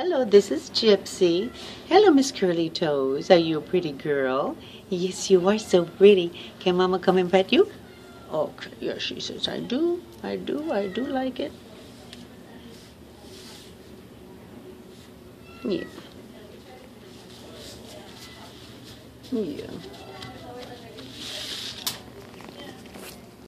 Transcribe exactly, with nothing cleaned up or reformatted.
Hello, this is Gypsy. Hello, Miss Curly Toes. Are you a pretty girl? Yes, you are so pretty. Can Mama come and pet you? Okay, yes, she says, I do, I do, I do like it. Yeah. Yeah.